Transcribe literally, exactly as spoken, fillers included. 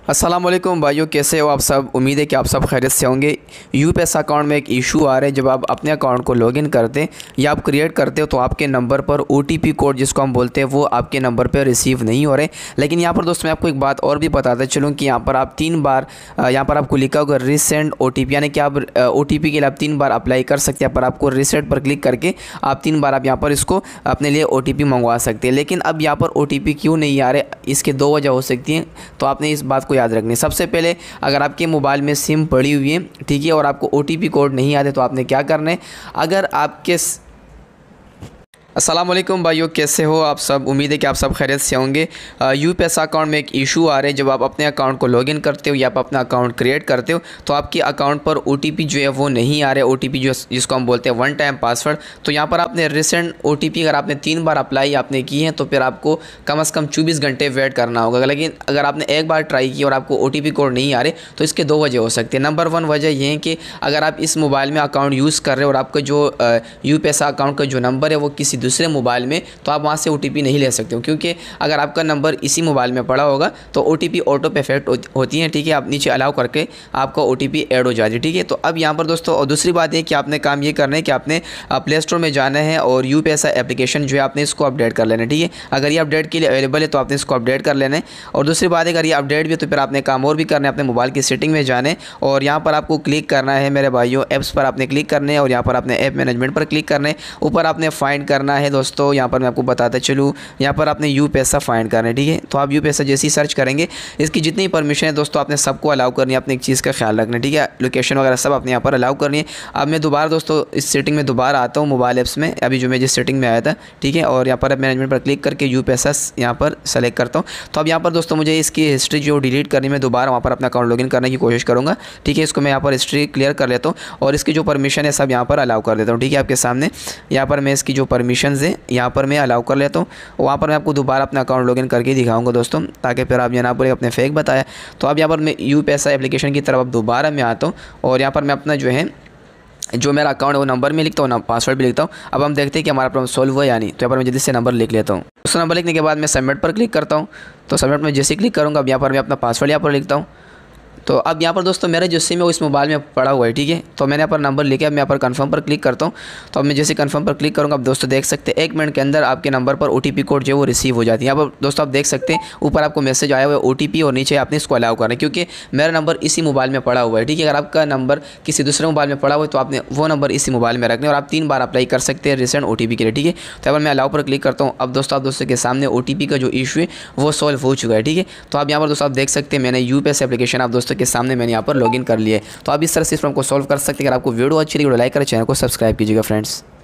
अस्सलाम वालेकुम भाइयों, कैसे हो आप सब। उम्मीद है कि आप सब खैरियत से होंगे। यू पैसा अकाउंट में एक इशू आ रहा है। जब आप अपने अकाउंट को लॉगिन करते हैं या आप क्रिएट करते हो तो आपके नंबर पर ओटीपी कोड जिसको हम बोलते हैं वो आपके नंबर पर रिसीव नहीं हो रहे। लेकिन यहाँ पर दोस्तों मैं आपको एक बात और भी बताता चलूँ कि यहाँ पर आप तीन बार यहाँ पर आपको लिखा होगा रिसेंट ओटीपी, यानी कि आप ओटीपी के लिए आप तीन बार अप्लाई कर सकते हैं। पर आपको रिसेट पर क्लिक करके आप तीन बार आप यहाँ पर इसको अपने लिए ओटीपी मंगवा सकते हैं। लेकिन अब यहाँ पर ओटीपी क्यों नहीं आ रहे, इसके दो वजह हो सकती हैं, तो आपने इस बात को याद रखनी। सबसे पहले अगर आपके मोबाइल में सिम पड़ी हुई है, ठीक है, और आपको ओटीपी कोड नहीं आते तो आपने क्या करना है। अगर आपके अस्सलाम वालेकुम भाइयों, कैसे हो आप सब। उम्मीद है कि आप सब खैरियत से होंगे। यू पैसा अकाउंट में एक इशू आ रहा है। जब आप अपने अकाउंट को लॉगिन करते हो या आप अपना अकाउंट क्रिएट करते हो तो आपके अकाउंट पर ओटीपी जो है वो नहीं आ रहा है। ओटीपी जो जिसको हम बोलते हैं वन टाइम पासवर्ड। तो यहाँ पर आपने रिसेंट ओटीपी अगर आपने तीन बार अप्लाई आपने की है तो फिर आपको कम अज़ कम चौबीस घंटे वेट करना होगा। लेकिन अगर आपने एक बार ट्राई की और आपको ओटीपी कोड नहीं आ रहे तो इसके दो वजह हो सकते हैं। नंबर वन वजह ये है कि अगर आप इस मोबाइल में अकाउंट यूज़ कर रहे हो और आपका जो यू पैसा अकाउंट का जो नंबर है वो किसी दूसरे मोबाइल में, तो आप वहाँ से ओटीपी नहीं ले सकते हो, क्योंकि अगर आपका नंबर इसी मोबाइल में पड़ा होगा तो ओटीपी ऑटो पे इफेक्ट होती है। ठीक है, आप नीचे अलाउ करके आपका ओटीपी ऐड हो जाती है। ठीक है, तो अब यहाँ पर दोस्तों और दूसरी बात है कि आपने काम ये करना है कि आपने प्ले स्टोर में जाना है और यू पैसा एप्लीकेशन जो है आपने इसको अपडेट कर लेना है। ठीक है, अगर ये अपडेट के लिए अवेलेबल है तो आपने इसको अपडेट कर लेना है। और दूसरी बात है अगर ये अपडेट भी है तो फिर आपने काम और भी करना है, अपने मोबाइल की सेटिंग में जाना है और यहाँ पर आपको क्लिक करना है मेरे भाइयों, ऐप्स पर आपने क्लिक करना है और यहाँ पर आपने ऐप मैनेजमेंट पर क्लिक करना है। ऊपर आपने फाइंड करना है दोस्तों, यहाँ पर मैं आपको बताता चलूँ, यहाँ पर आपने यू पैसा फाइंड करना है। ठीक है, तो आप यू पैसा जैसे ही सर्च करेंगे इसकी जितनी परमिशन है दोस्तों आपने सबको अलाउ करनी है। अपने एक चीज़ का ख्याल रखना है, ठीक है, लोकेशन वगैरह सब आपने यहाँ पर अलाउ करनी है। अब मैं दोबारा दोस्तों इस सेटिंग में दोबारा आता हूँ मोबाइल ऐप्स में, अभी जो मैं जिस सेटिंग में आया था। ठीक है, और यहाँ पर मैनेजमेंट पर क्लिक करके यू पैसा यहाँ पर सेलेक्ट करता हूँ। तो अब यहाँ पर दोस्तों मुझे इसकी हिस्ट्री जो डिलीट करनी, मैं दोबारा वहाँ पर अपना अकाउंट लॉगिन करने की कोशिश करूँगा। ठीक है, इसको मैं यहाँ पर हिस्ट्री क्लियर कर लेता हूँ और इसकी जो परमिशन है सब यहाँ पर अलाउ कर देता हूँ। ठीक है, आपके सामने यहाँ पर मैं इसकी जो परमिशन है यहाँ पर मैं अलाउ कर लेता हूँ। वहाँ पर मैं आपको दोबारा अपना अकाउंट लॉगिन करके दिखाऊंगा दोस्तों, ताकि फिर आप ये ना बोले अपने फेक बताया। तो अब यहाँ पर मैं यू पैसा एप्लीकेशन की तरफ अब दोबारा मैं आता हूँ और यहाँ पर मैं अपना जो है जो मेरा अकाउंट है वो नंबर में लिखता हूँ ना, पासवर्ड भी लिखता हूँ। अब हम देखते हैं कि हमारा प्रॉब्लम सॉल्व हुआ या नहीं। तो यहाँ पर मैं जल्दी से नंबर लिख लेता हूँ। उस नंबर लिखने के बाद मैं सबमिट पर क्लिक करता हूँ। तो सबमिट में जैसे क्लिक करूँगा अब यहाँ पर मैं अपना पासवर्ड यहाँ पर लिखता हूँ। तो अब यहाँ पर दोस्तों मेरा जो सिम है वो इस मोबाइल में पड़ा हुआ है। ठीक है, तो मैंने यहाँ पर नंबर लिखा, अब मैं यहाँ पर कंफर्म पर क्लिक करता हूँ। तो अब मैं जैसे कंफर्म पर क्लिक करूँगा अब दोस्तों देख सकते हैं एक मिनट के अंदर आपके नंबर पर ओटीपी कोड जो है वो रिसीव हो जाती है। यहाँ पर दोस्तों आप देख सकते हैं ऊपर आपको मैसेज आया हुआ है ओटीपी और नीचे आपने इसको अलाउ करना है, क्योंकि मेरा नंबर इसी मोबाइल में पड़ा हुआ है। ठीक है, अगर आपका नंबर किसी दूसरे मोबाइल में पड़ा हुआ है तो आपने वो नंबर इसी मोबाइल में रखना है और आप तीन बार अप्लाई कर सकते हैं रिसेंट ओटीपी के लिए। ठीक है, तो अब मैं अलाउ पर क्लिक करता हूँ। अब दोस्तों आप दोस्तों के सामने ओटीपी का जो इशू है वो सॉल्व हो चुका है। ठीक है, तो आप यहाँ पर दोस्तों आप देख सकते हैं मैंने यू पैसा एप्लीकेशन आप दोस्तों के सामने मैंने यहाँ पर लॉगिन कर लिए। तो आप इस तरह से इस प्रॉब्लम को सॉल्व कर सकते हैं। अगर आपको वीडियो अच्छी लगी तो लाइक करें, चैनल को सब्सक्राइब कीजिएगा फ्रेंड्स।